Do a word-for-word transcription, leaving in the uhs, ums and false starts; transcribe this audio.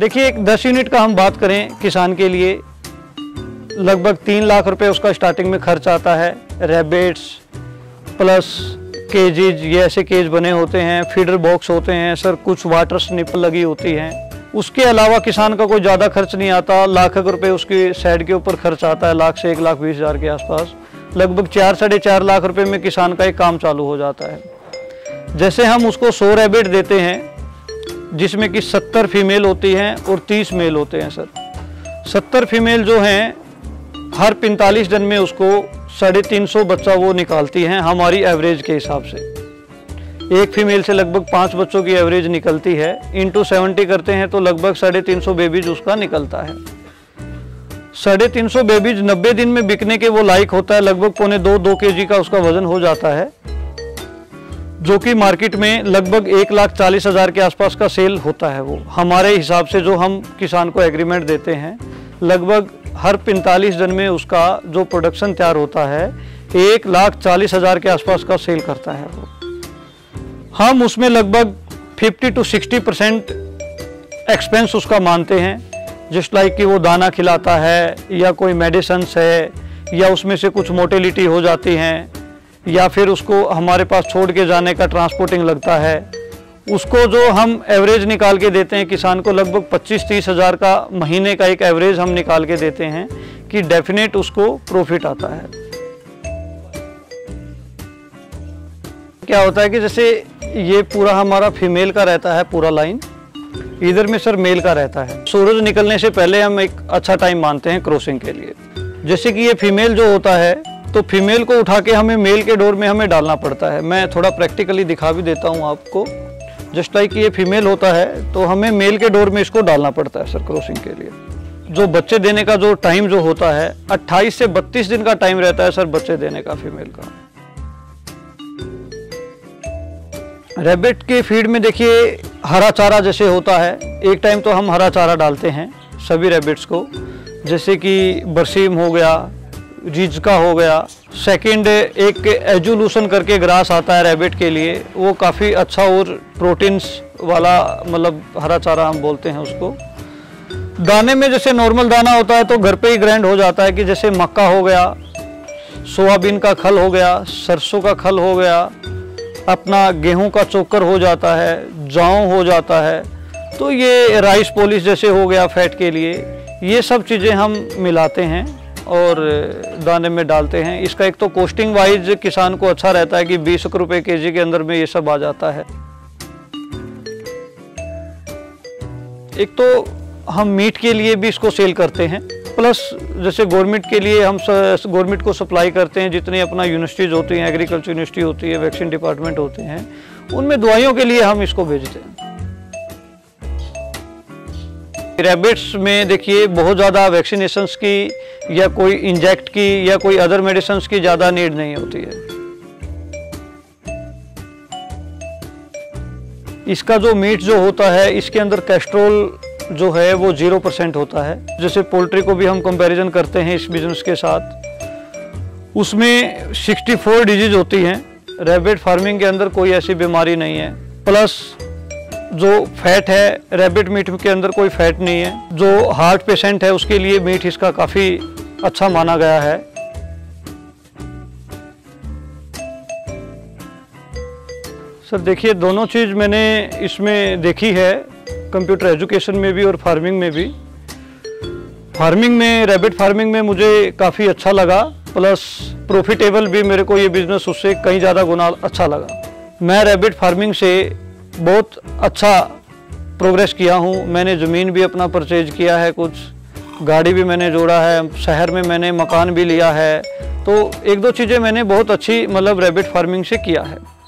देखिए, एक दस यूनिट का हम बात करें किसान के लिए, लगभग तीन लाख रुपए उसका स्टार्टिंग में खर्च आता है। रैबिट्स प्लस केजेज, ये ऐसे केज बने होते हैं, फीडर बॉक्स होते हैं सर, कुछ वाटर स्निप लगी होती हैं। उसके अलावा किसान का कोई ज़्यादा खर्च नहीं आता। लाख रुपए उसकी साइड के ऊपर खर्च आता है, लाख से एक लाख बीस हज़ार के आसपास। लगभग चार साढ़े चार लाख रुपए में किसान का एक काम चालू हो जाता है। जैसे हम उसको सौ रैबिट देते हैं जिसमें कि सत्तर फीमेल होती हैं और तीस मेल होते हैं सर। सत्तर फीमेल जो हैं हर पैंतालीस दिन में उसको साढ़े तीन सौ बच्चा वो निकालती हैं हमारी एवरेज के हिसाब से। एक फीमेल से लगभग पाँच बच्चों की एवरेज निकलती है, इंटू सेवेंटी करते हैं तो लगभग साढ़े तीन सौ बेबीज उसका निकलता है। साढ़े तीन सौ बेबीज नब्बे दिन में बिकने के वो लायक होता है। लगभग पौने दो दो के जी का उसका वजन हो जाता है, जो कि मार्केट में लगभग एक लाख चालीस हज़ार के आसपास का सेल होता है। वो हमारे हिसाब से जो हम किसान को एग्रीमेंट देते हैं, लगभग हर पैंतालीस दिन में उसका जो प्रोडक्शन तैयार होता है एक लाख चालीस हज़ार के आसपास का सेल करता है वो। हम उसमें लगभग fifty two sixty percent expense उसका मानते हैं, जस्ट लाइक कि वो दाना खिलाता है या कोई मेडिसिन्स है या उसमें से कुछ मोटेलिटी हो जाती हैं या फिर उसको हमारे पास छोड़ के जाने का ट्रांसपोर्टिंग लगता है। उसको जो हम एवरेज निकाल के देते हैं किसान को, लगभग पच्चीस तीस हज़ार का महीने का एक एवरेज हम निकाल के देते हैं कि डेफिनेट उसको प्रॉफिट आता है। क्या होता है कि जैसे ये पूरा हमारा फीमेल का रहता है पूरा लाइन, इधर में सर मेल का रहता है। सूरज निकलने से पहले हम एक अच्छा टाइम मानते हैं क्रॉसिंग के लिए। जैसे कि ये फीमेल जो होता है तो फीमेल को उठा के हमें मेल के डोर में हमें डालना पड़ता है। मैं थोड़ा प्रैक्टिकली दिखा भी देता हूँ आपको। जस्ट लाइक ये फीमेल होता है तो हमें मेल के डोर में इसको डालना पड़ता है सर क्रॉसिंग के लिए। जो बच्चे देने का जो टाइम जो होता है अट्ठाईस से बत्तीस दिन का टाइम रहता है सर बच्चे देने का फीमेल का। रैबिट के फीड में देखिए हरा चारा जैसे होता है, एक टाइम तो हम हरा चारा डालते हैं सभी रैबिट्स को, जैसे कि बरसीम हो गया, रिजका हो गया। सेकंड एक एजुलूशन करके ग्रास आता है रैबिट के लिए, वो काफ़ी अच्छा और प्रोटीन्स वाला मतलब हरा चारा हम बोलते हैं उसको। दाने में जैसे नॉर्मल दाना होता है तो घर पे ही ग्राइंड हो जाता है कि जैसे मक्का हो गया, सोयाबीन का खल हो गया, सरसों का खल हो गया, अपना गेहूं का चोकर हो जाता है, जौ हो जाता है, तो ये राइस पॉलिश जैसे हो गया फैट के लिए। ये सब चीज़ें हम मिलाते हैं और दाने में डालते हैं। इसका एक तो कॉस्टिंग वाइज किसान को अच्छा रहता है कि बीस रुपए के जी के अंदर में ये सब आ जाता है। एक तो हम मीट के लिए भी इसको सेल करते हैं, प्लस जैसे गवर्नमेंट के लिए हम गवर्नमेंट को सप्लाई करते हैं। जितनी अपना यूनिवर्सिटीज़ होती हैं, एग्रीकल्चर यूनिवर्सिटी होती है, वैक्सीन डिपार्टमेंट होते हैं, उनमें दवाइयों के लिए हम इसको भेजते हैं। रैबिट्स में देखिए बहुत ज़्यादा वैक्सीनेशंस की या कोई इंजेक्ट की या कोई अदर मेडिसिन्स की ज़्यादा नीड नहीं होती है। इसका जो मीट जो होता है इसके अंदर कोलेस्ट्रॉल जो है वो जीरो परसेंट होता है। जैसे पोल्ट्री को भी हम कंपैरिजन करते हैं इस बिजनेस के साथ, उसमें चौंसठ डिजीज होती हैं। रैबिट फार्मिंग के अंदर कोई ऐसी बीमारी नहीं है। प्लस जो फैट है रैबिट मीट के अंदर कोई फैट नहीं है। जो हार्ट पेशेंट है उसके लिए मीट इसका काफ़ी अच्छा माना गया है। सर देखिए दोनों चीज़ मैंने इसमें देखी है, कंप्यूटर एजुकेशन में भी और फार्मिंग में भी। फार्मिंग में रैबिट फार्मिंग में मुझे काफ़ी अच्छा लगा, प्लस प्रॉफिटेबल भी मेरे को ये बिज़नेस उससे कहीं ज़्यादा गुना अच्छा लगा। मैं रैबिट फार्मिंग से बहुत अच्छा प्रोग्रेस किया हूँ। मैंने ज़मीन भी अपना परचेज किया है, कुछ गाड़ी भी मैंने जोड़ा है, शहर में मैंने मकान भी लिया है। तो एक दो चीज़ें मैंने बहुत अच्छी मतलब रैबिट फार्मिंग से किया है।